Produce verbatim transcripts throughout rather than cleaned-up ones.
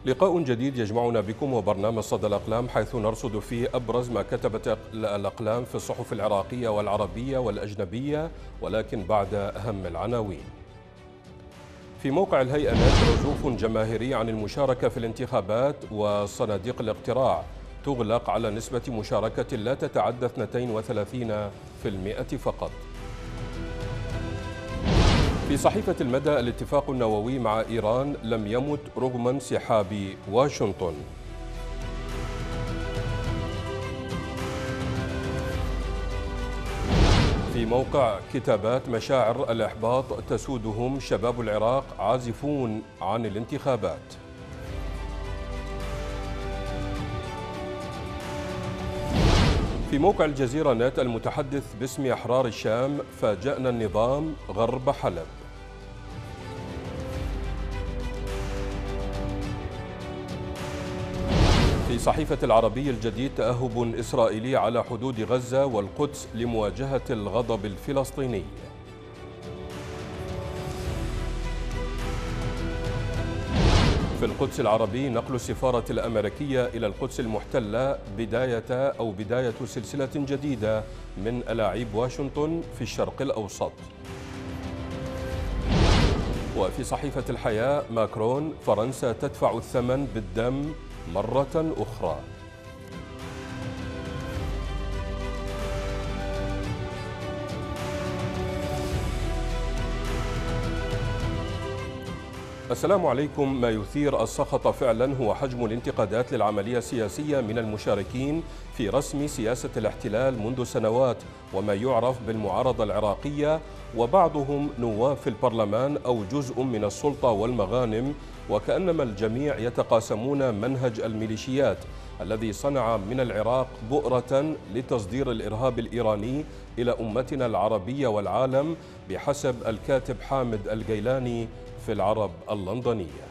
لقاء جديد يجمعنا بكم وبرنامج صدى الأقلام، حيث نرصد فيه أبرز ما كتبت الأقلام في الصحف العراقية والعربية والأجنبية، ولكن بعد أهم العناوين. في موقع الهيئة نت عزوف جماهيري عن المشاركة في الانتخابات، وصناديق الاقتراع تغلق على نسبة مشاركة لا تتعدى اثنين وثلاثين بالمئة فقط. في صحيفة المدى الاتفاق النووي مع إيران لم يمت رغم انسحاب واشنطن. في موقع كتابات مشاعر الإحباط تسودهم شباب العراق عازفون عن الانتخابات. في موقع الجزيرة نت المتحدث باسم أحرار الشام فاجأنا النظام غرب حلب. في صحيفة العربي الجديد تأهب إسرائيلي على حدود غزة والقدس لمواجهة الغضب الفلسطيني. في القدس العربي نقل السفارة الأمريكية إلى القدس المحتلة بداية أو بداية سلسلة جديدة من ألاعيب واشنطن في الشرق الأوسط. وفي صحيفة الحياة ماكرون فرنسا تدفع الثمن بالدم مرة أخرى. السلام عليكم. ما يثير السخط فعلا هو حجم الانتقادات للعملية السياسية من المشاركين في رسم سياسة الاحتلال منذ سنوات، وما يعرف بالمعارضة العراقية، وبعضهم نواب في البرلمان أو جزء من السلطة والمغانم، وكأنما الجميع يتقاسمون منهج الميليشيات الذي صنع من العراق بؤرة لتصدير الإرهاب الإيراني إلى أمتنا العربية والعالم، بحسب الكاتب حامد الجيلاني في العرب اللندنية.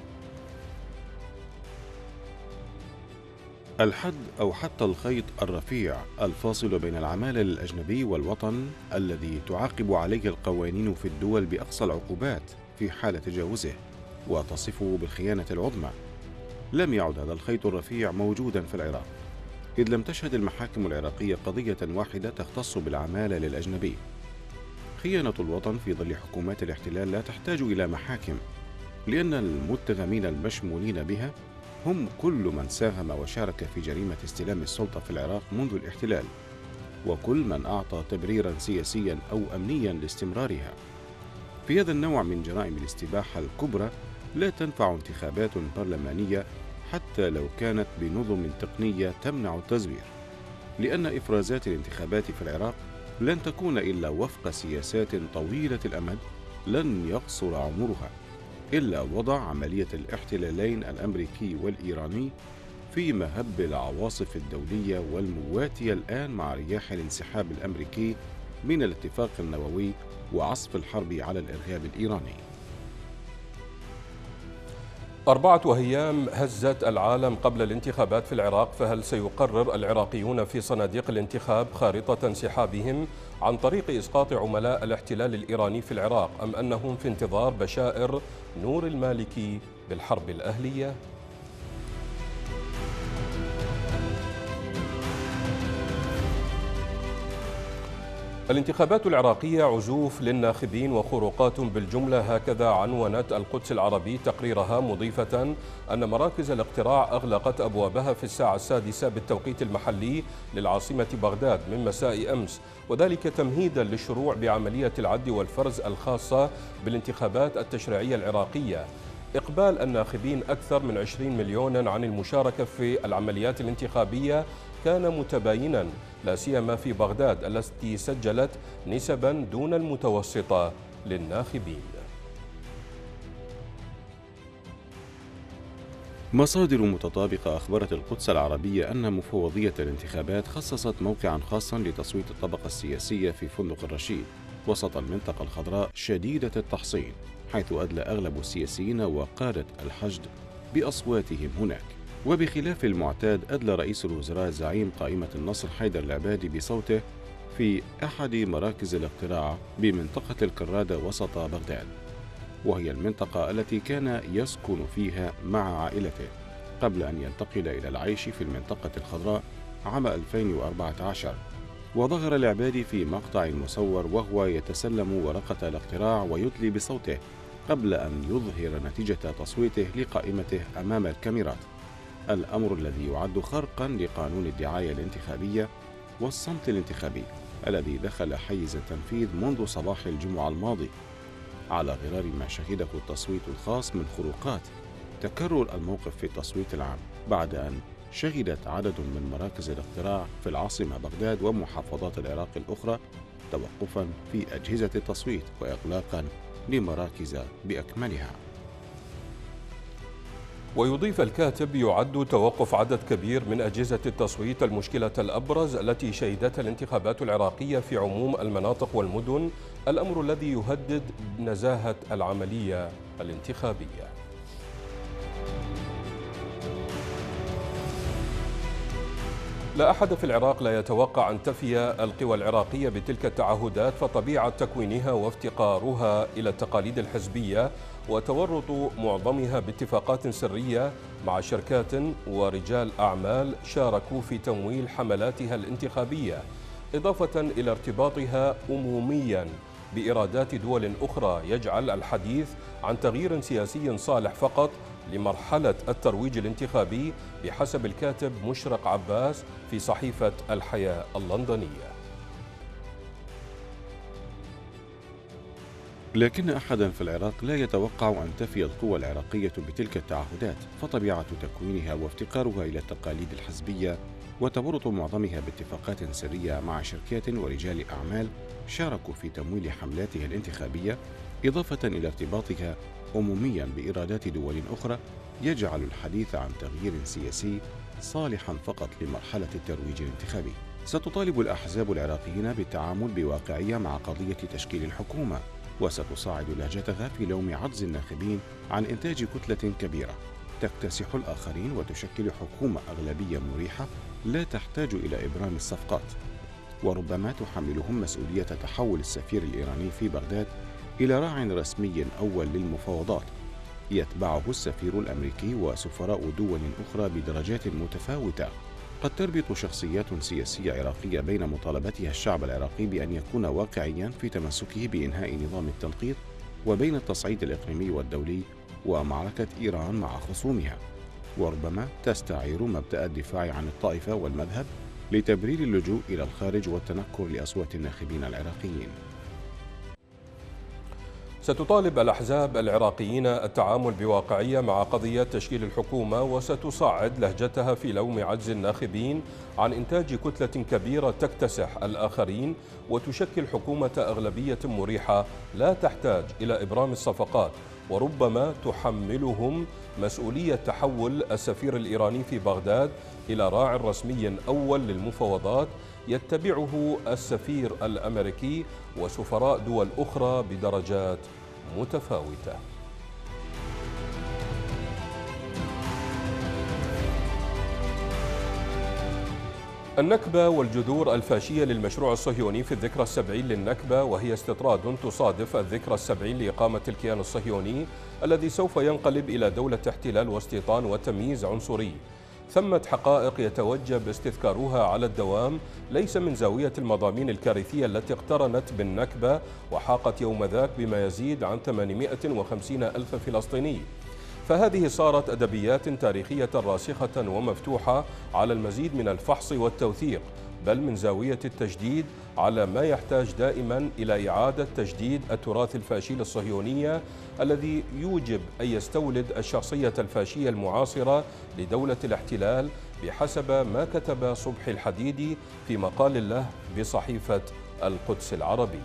الحد أو حتى الخيط الرفيع الفاصل بين العمالة الأجنبي والوطن الذي تعاقب عليه القوانين في الدول بأقصى العقوبات في حال تجاوزه وتصفه بالخيانة العظمى، لم يعد هذا الخيط الرفيع موجودا في العراق، إذ لم تشهد المحاكم العراقية قضية واحدة تختص بالعمالة للأجنبي. خيانة الوطن في ظل حكومات الاحتلال لا تحتاج إلى محاكم، لأن المتهمين المشمولين بها هم كل من ساهم وشارك في جريمة استلام السلطة في العراق منذ الاحتلال، وكل من أعطى تبريرا سياسيا أو أمنيا لاستمرارها. في هذا النوع من جرائم الاستباحة الكبرى لا تنفع انتخابات برلمانية حتى لو كانت بنظم تقنية تمنع التزوير، لأن إفرازات الانتخابات في العراق لن تكون إلا وفق سياسات طويلة الأمد لن يقصر عمرها إلا وضع عملية الاحتلالين الأمريكي والإيراني في مهب العواصف الدولية والمواتية الآن مع رياح الانسحاب الأمريكي من الاتفاق النووي وعصف الحرب على الإرهاب الإيراني. أربعة أيام هزت العالم قبل الانتخابات في العراق، فهل سيقرر العراقيون في صناديق الانتخاب خارطة انسحابهم عن طريق إسقاط عملاء الاحتلال الإيراني في العراق، أم أنهم في انتظار بشائر نور المالكي بالحرب الأهلية؟ الانتخابات العراقية عزوف للناخبين وخروقات بالجملة، هكذا عنونت القدس العربي تقريرها، مضيفة أن مراكز الاقتراع أغلقت أبوابها في الساعة السادسة بالتوقيت المحلي للعاصمة بغداد من مساء أمس، وذلك تمهيدا للشروع بعملية العد والفرز الخاصة بالانتخابات التشريعية العراقية. إقبال الناخبين أكثر من عشرين مليونا عن المشاركة في العمليات الانتخابية كان متباينا، لا سيما في بغداد التي سجلت نسبا دون المتوسطة للناخبين. مصادر متطابقة أخبرت القدس العربية أن مفوضية الانتخابات خصصت موقعا خاصا لتصويت الطبقة السياسية في فندق الرشيد وسط المنطقة الخضراء شديدة التحصين، حيث أدلى أغلب السياسيين وقادة الحشد بأصواتهم هناك. وبخلاف المعتاد أدلى رئيس الوزراء زعيم قائمة النصر حيدر العبادي بصوته في أحد مراكز الاقتراع بمنطقة الكرادة وسط بغداد. وهي المنطقة التي كان يسكن فيها مع عائلته قبل أن ينتقل إلى العيش في المنطقة الخضراء عام ألفين وأربعة عشر. وظهر العبادي في مقطع مصور وهو يتسلم ورقة الاقتراع ويدلي بصوته قبل أن يظهر نتيجة تصويته لقائمته أمام الكاميرات، الأمر الذي يعد خرقا لقانون الدعاية الانتخابية والصمت الانتخابي الذي دخل حيز التنفيذ منذ صباح الجمعة الماضي، على غرار ما شهده التصويت الخاص من خروقات تكرر الموقف في التصويت العام، بعد أن شهدت عدد من مراكز الاقتراع في العاصمة بغداد ومحافظات العراق الأخرى توقفا في أجهزة التصويت وإغلاقا لمراكز بأكملها. ويضيف الكاتب: يعد توقف عدد كبير من أجهزة التصويت المشكلة الأبرز التي شهدتها الانتخابات العراقية في عموم المناطق والمدن، الأمر الذي يهدد نزاهة العملية الانتخابية. لا أحد في العراق لا يتوقع أن تفي القوى العراقية بتلك التعهدات، فطبيعة تكوينها وافتقارها إلى التقاليد الحزبية وتورط معظمها باتفاقات سرية مع شركات ورجال أعمال شاركوا في تمويل حملاتها الانتخابية، إضافة إلى ارتباطها أمومياً بإيرادات دول أخرى، يجعل الحديث عن تغيير سياسي صالح فقط لمرحلة الترويج الانتخابي بحسب الكاتب مشرق عباس في صحيفة الحياة اللندنية. لكن أحدا في العراق لا يتوقع أن تفي القوى العراقية بتلك التعهدات، فطبيعة تكوينها وافتقارها إلى التقاليد الحزبية وتورط معظمها باتفاقات سرية مع شركات ورجال أعمال شاركوا في تمويل حملاتها الانتخابية، إضافة إلى ارتباطها عموميا بإيرادات دول أخرى، يجعل الحديث عن تغيير سياسي صالحا فقط لمرحلة الترويج الانتخابي. ستطالب الأحزاب العراقيين بالتعامل بواقعية مع قضية تشكيل الحكومة، وستصاعد لهجتها في لوم عجز الناخبين عن إنتاج كتلة كبيرة تكتسح الآخرين وتشكل حكومة أغلبية مريحة لا تحتاج إلى إبرام الصفقات، وربما تحملهم مسؤولية تحول السفير الإيراني في بغداد إلى راع رسمي أول للمفاوضات يتبعه السفير الأمريكي وسفراء دول أخرى بدرجات متفاوتة. قد تربط شخصيات سياسية عراقية بين مطالبتها الشعب العراقي بأن يكون واقعيا في تمسكه بإنهاء نظام التنقيط وبين التصعيد الإقليمي والدولي ومعركة إيران مع خصومها، وربما تستعير مبدأ الدفاع عن الطائفة والمذهب لتبرير اللجوء إلى الخارج والتنكر لأصوات الناخبين العراقيين. ستطالب الأحزاب العراقيين التعامل بواقعية مع قضية تشكيل الحكومة، وستصعد لهجتها في لوم عجز الناخبين عن إنتاج كتلة كبيرة تكتسح الآخرين وتشكل حكومة أغلبية مريحة لا تحتاج إلى إبرام الصفقات، وربما تحملهم مسؤولية تحول السفير الإيراني في بغداد إلى راع رسمي أول للمفاوضات يتبعه السفير الأمريكي وسفراء دول أخرى بدرجات متفاوتة. النكبة والجذور الفاشية للمشروع الصهيوني في الذكرى السبعين للنكبة، وهي استطراد تصادف الذكرى السبعين لإقامة الكيان الصهيوني الذي سوف ينقلب إلى دولة احتلال واستيطان وتمييز عنصري. ثمة حقائق يتوجب استذكارها على الدوام، ليس من زاوية المضامين الكارثية التي اقترنت بالنكبة وحاقت يوم ذاك بما يزيد عن ثمانمائة وخمسين ألف فلسطيني، فهذه صارت أدبيات تاريخية راسخة ومفتوحة على المزيد من الفحص والتوثيق، بل من زاوية التجديد على ما يحتاج دائما إلى إعادة تجديد التراث الفاشي للصهيونية الذي يوجب أن يستولد الشخصية الفاشية المعاصرة لدولة الاحتلال بحسب ما كتب صبحي الحديدي في مقال له بصحيفة القدس العربي.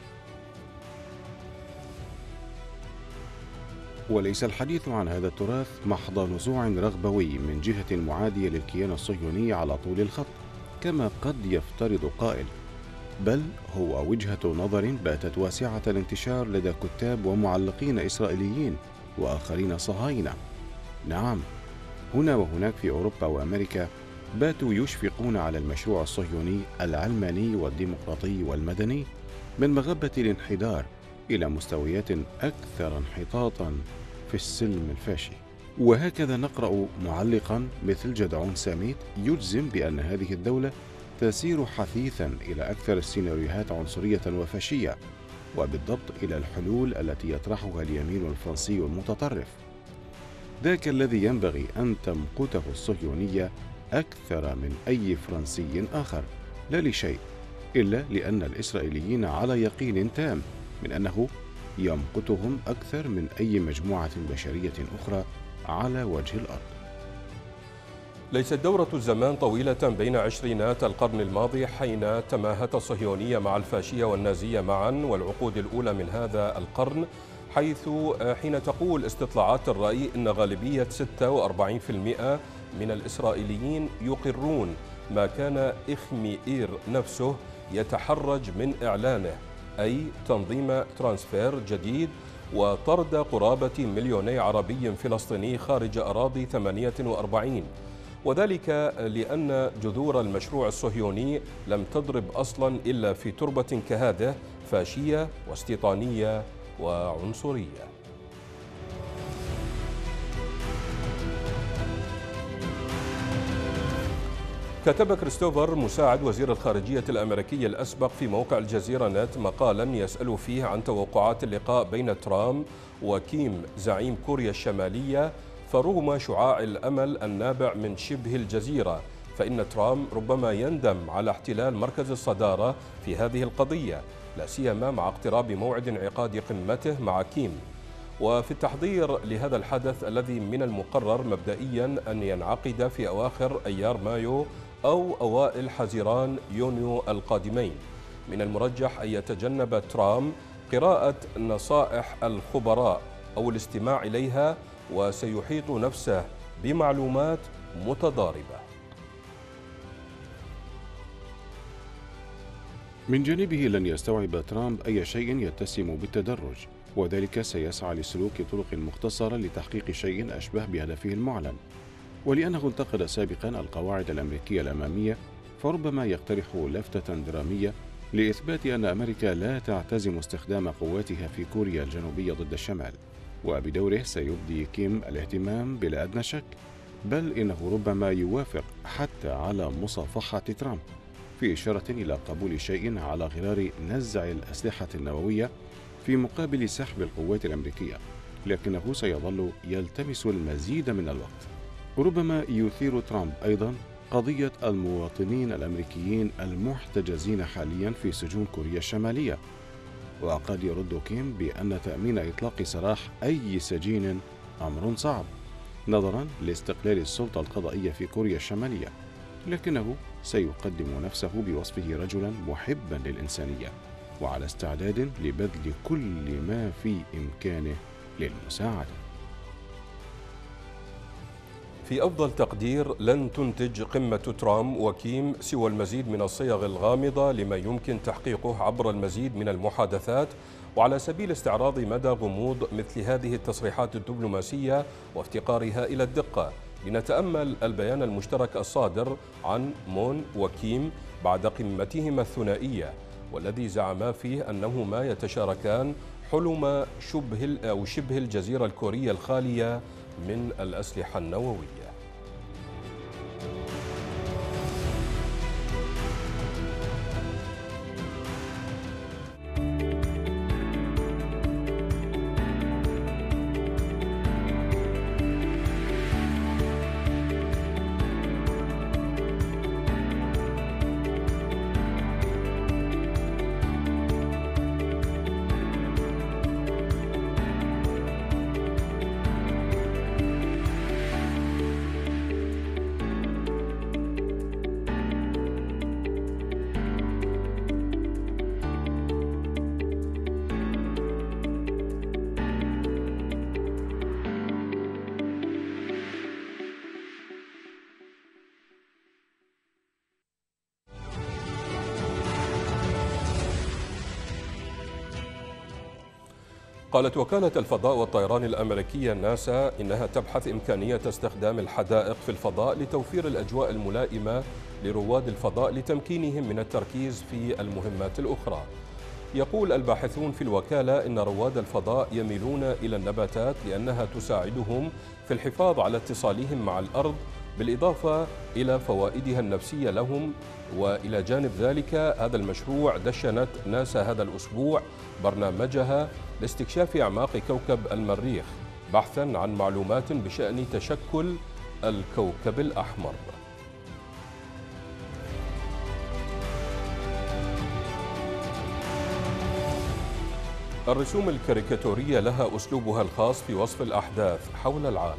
وليس الحديث عن هذا التراث محض نزوع رغبوي من جهة معادية للكيان الصهيوني على طول الخط كما قد يفترض قائل، بل هو وجهة نظر باتت واسعة الانتشار لدى كتاب ومعلقين إسرائيليين وآخرين صهاينة. نعم، هنا وهناك في أوروبا وأمريكا باتوا يشفقون على المشروع الصهيوني العلماني والديمقراطي والمدني من مغبة الانحدار إلى مستويات أكثر انحطاطا في السلم الفاشي. وهكذا نقرأ معلقا مثل جدعون ساميت يجزم بأن هذه الدولة تسير حثيثا إلى أكثر السيناريوهات عنصرية وفاشية، وبالضبط إلى الحلول التي يطرحها اليمين الفرنسي المتطرف، ذاك الذي ينبغي أن تمقته الصهيونية أكثر من أي فرنسي آخر، لا لشيء إلا لأن الإسرائيليين على يقين تام من أنه يمقتهم أكثر من أي مجموعة بشرية أخرى على وجه الأرض. ليست دورة الزمان طويلة بين عشرينات القرن الماضي حين تماهت الصهيونية مع الفاشية والنازية معا، والعقود الأولى من هذا القرن، حيث حين تقول استطلاعات الرأي إن غالبية ستة وأربعين بالمئة من الإسرائيليين يقرون ما كان إخميئير نفسه يتحرج من إعلانه، أي تنظيم ترانسفير جديد وطرد قرابة مليوني عربي فلسطيني خارج أراضي ثمانية وأربعين، وذلك لأن جذور المشروع الصهيوني لم تضرب أصلا إلا في تربة كهذه فاشية واستيطانية وعنصرية. كتب كريستوفر مساعد وزير الخارجية الأمريكي الأسبق في موقع الجزيرة نت مقالا يسأل فيه عن توقعات اللقاء بين ترامب وكيم زعيم كوريا الشمالية، فرغم شعاع الأمل النابع من شبه الجزيرة فإن ترامب ربما يندم على احتلال مركز الصدارة في هذه القضية، لا سيما مع اقتراب موعد انعقاد قمته مع كيم. وفي التحضير لهذا الحدث الذي من المقرر مبدئيا أن ينعقد في أواخر أيار مايو أو أوائل حزيران يونيو القادمين، من المرجح أن يتجنب ترامب قراءة نصائح الخبراء أو الاستماع إليها، وسيحيط نفسه بمعلومات متضاربة. من جانبه لن يستوعب ترامب أي شيء يتسم بالتدرج، وذلك سيسعى لسلوك طرق مختصرة لتحقيق شيء أشبه بهدفه المعلن. ولأنه انتقد سابقا القواعد الأمريكية الأمامية، فربما يقترح لفتة درامية لإثبات أن أمريكا لا تعتزم استخدام قواتها في كوريا الجنوبية ضد الشمال، وبدوره سيبدي كيم الاهتمام بلا أدنى شك، بل إنه ربما يوافق حتى على مصافحة ترامب في إشارة إلى قبول شيء على غرار نزع الأسلحة النووية في مقابل سحب القوات الأمريكية، لكنه سيظل يلتمس المزيد من الوقت. ربما يثير ترامب أيضا قضية المواطنين الأمريكيين المحتجزين حاليا في سجون كوريا الشمالية، وقد يرد كيم بأن تأمين إطلاق سراح أي سجين أمر صعب نظرا لاستقلال السلطة القضائية في كوريا الشمالية، لكنه سيقدم نفسه بوصفه رجلا محبا للإنسانية وعلى استعداد لبذل كل ما في إمكانه للمساعدة. في أفضل تقدير لن تنتج قمة ترامب وكيم سوى المزيد من الصيغ الغامضة لما يمكن تحقيقه عبر المزيد من المحادثات. وعلى سبيل استعراض مدى غموض مثل هذه التصريحات الدبلوماسية وافتقارها إلى الدقة، لنتأمل البيان المشترك الصادر عن مون وكيم بعد قمتهما الثنائية، والذي زعما فيه أنهما يتشاركان حلم شبه أو شبه الجزيرة الكورية الخالية من الأسلحة النووية. قالت وكالة الفضاء والطيران الأمريكية ناسا إنها تبحث إمكانية استخدام الحدائق في الفضاء لتوفير الأجواء الملائمة لرواد الفضاء لتمكينهم من التركيز في المهمات الأخرى. يقول الباحثون في الوكالة إن رواد الفضاء يميلون إلى النباتات لأنها تساعدهم في الحفاظ على اتصالهم مع الأرض، بالإضافة إلى فوائدها النفسية لهم. وإلى جانب ذلك، هذا المشروع دشنت ناسا هذا الأسبوع برنامجها لاستكشاف أعماق كوكب المريخ بحثاً عن معلومات بشأن تشكل الكوكب الأحمر. الرسوم الكاريكاتورية لها أسلوبها الخاص في وصف الأحداث حول العالم.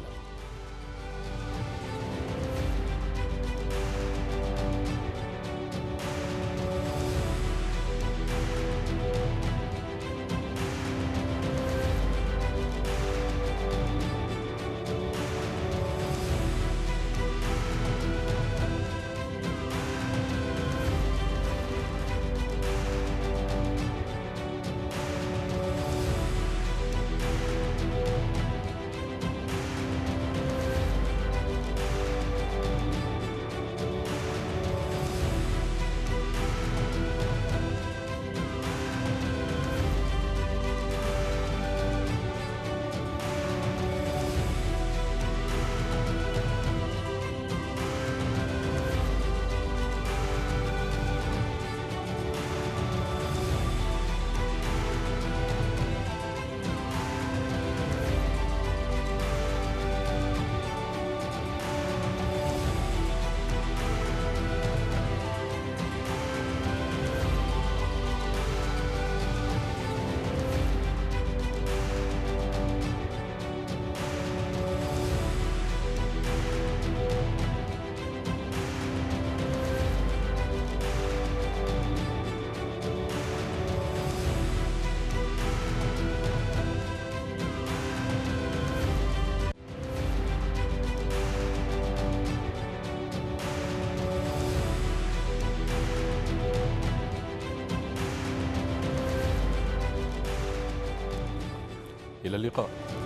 إلى اللقاء.